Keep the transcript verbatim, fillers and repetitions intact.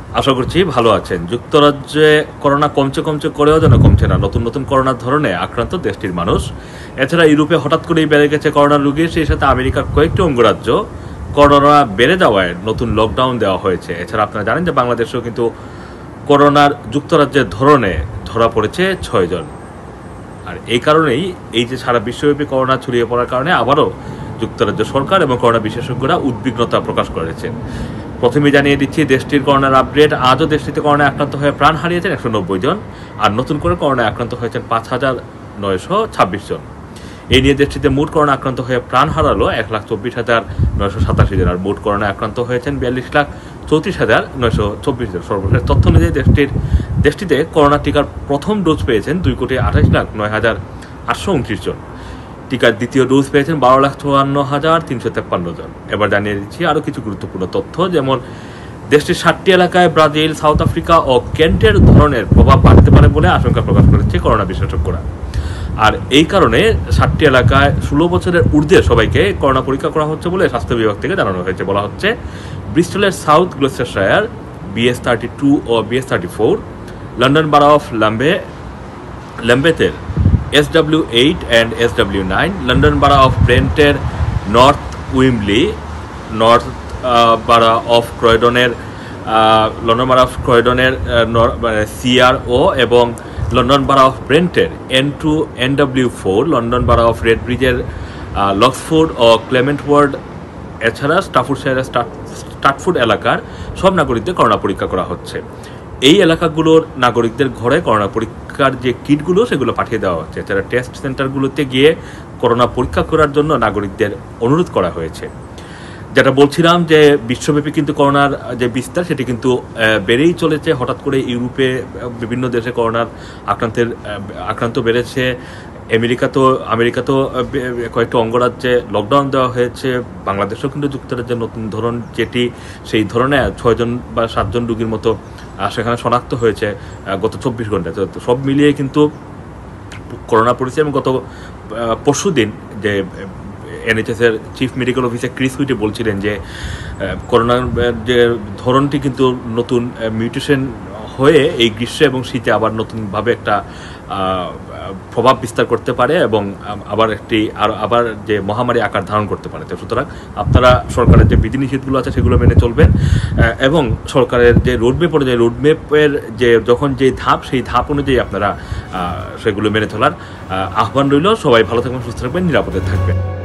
আশা করছি ভালো আছেন। যুক্তরাজ্যে করোনা কমছে কমছে করেও যেন কমছে না, নতুন নতুন করোনার ধরনে আক্রান্ত দেশটির মানুষ। এছাড়া ইউরোপে হঠাৎ করেই বেড়ে গেছে করোনার রোগী, সেই সাথে আমেরিকার কয়েকটি অঙ্গরাজ্য করোনা বেড়ে যাওয়ায় নতুন লকডাউন দেওয়া হয়েছে। এছাড়া আপনারা জানেন যে বাংলাদেশেও কিন্তু করোনার যুক্তরাজ্যের ধরনে ধরা পড়েছে ছয়জন। আর এই কারণেই এই যে সারা বিশ্বব্যাপী করোনা ছড়িয়ে পড়ার কারণে আবারও যুক্তরাজ্য সরকার এবং করোনা বিশেষজ্ঞরা উদ্বিগ্নতা প্রকাশ করেছেন। প্রথমে জানিয়ে দিচ্ছি দেশটির করোনার আপডেট। আজও দেশটিতে করোনায় আক্রান্ত হয়ে প্রাণ হারিয়েছেন একশো নব্বই জন, আর নতুন করে করোনায় আক্রান্ত হয়েছেন পাঁচ হাজার নয়শো ছাব্বিশ জন। এই নিয়ে দেশটিতে মোট করোনা আক্রান্ত হয়ে প্রাণ হারালো এক লাখ চব্বিশ হাজার নয়শো সাতাশি জন, আর মোট করোনায় আক্রান্ত হয়েছেন বিয়াল্লিশ লাখ চৌত্রিশ হাজার নয়শো চব্বিশ জন। সর্বশেষ তথ্য অনুযায়ী দেশটির দেশটিতে করোনা টিকার প্রথম ডোজ পেয়েছেন দুই কোটি আঠাশ লাখ নয় হাজার আটশো উনত্রিশ জন। টিকার দ্বিতীয় ডোজ পেয়েছেন বারো লাখ চুয়ান্ন হাজার তিনশো তেপ্পান্ন জন। এবার জানিয়ে দিচ্ছি আরও কিছু গুরুত্বপূর্ণ তথ্য, যেমন দেশটির ষাটটি এলাকায় ব্রাজিল, সাউথ আফ্রিকা ও কেন্টের ধরনের প্রভাব বাড়তে পারে বলে আশঙ্কা প্রকাশ করেছে করোনা বিশেষজ্ঞরা। আর এই কারণে ষাটটি এলাকায় ষোলো বছরের ঊর্ধ্বে সবাইকে করোনা পরীক্ষা করা হচ্ছে বলে স্বাস্থ্য বিভাগ থেকে জানানো হয়েছে। বলা হচ্ছে ব্রিস্টলের south Gloucestershire BS thirty two ও BS thirty four, London borough of ল্যাম্বে ল্যাম্বেথের S W eight and S W nine, London borough of ব্রেন্টের north Wembley, north borough of ক্রয়ডনের লন্ডন বারা অফ ক্রয়ডনের সিআরও এবং লন্ডন বারা অফ ব্রেন্টের N two N W four, London borough of red ব্রিজের Loxford ও Clement word. এছাড়া স্টাফোর্ডশায়ারের স্টাটফোর্ড এলাকার সব নাগরিকদের করোনা পরীক্ষা করা হচ্ছে। এই এলাকাগুলোর নাগরিকদের ঘরে করোনা পরীক্ষার যে কিটগুলো সেগুলো পাঠিয়ে দেওয়া হচ্ছে। এছাড়া টেস্ট সেন্টারগুলোতে গিয়ে করোনা পরীক্ষা করার জন্য নাগরিকদের অনুরোধ করা হয়েছে। যেটা বলছিলাম যে বিশ্বব্যাপী কিন্তু করোনার যে বিস্তার সেটি কিন্তু বেড়েই চলেছে। হঠাৎ করে ইউরোপে বিভিন্ন দেশে করোনার আক্রান্তের আক্রান্ত বেড়েছে। আমেরিকা তো আমেরিকা তো কয়েকটা অঙ্গরাজ্যে লকডাউন দেওয়া হয়েছে। বাংলাদেশেও কিন্তু যুক্তরাজ্যের নতুন ধরন যেটি, সেই ধরনের ছয়জন বা সাতজন রোগীর মতো সেখানে শনাক্ত হয়েছে গত চব্বিশ ঘন্টায়। তো সব মিলিয়ে কিন্তু করোনা পরিস্থিতি, এবং গত পরশু দিন যে এনএইচএসের chief medical officer Chris Whitty বলছিলেন যে করোনার যে ধরনটি কিন্তু নতুন মিউটেশন হয়ে এই গ্রীষ্ম এবং শীতে আবার নতুনভাবে একটা প্রভাব বিস্তার করতে পারে এবং আবার একটি আর আবার যে মহামারী আকার ধারণ করতে পারে। তো সুতরাং আপনারা সরকারের যে বিধিনিষেধগুলো আছে সেগুলো মেনে চলবেন, এবং সরকারের যে রোডম্যাপ অনুযায়ী রোডম্যাপের যে যখন যে ধাপ সেই ধাপ অনুযায়ী আপনারা সেগুলো মেনে চলার আহ্বান রইল। সবাই ভালো থাকবেন, সুস্থ থাকবেন, নিরাপদে থাকবেন।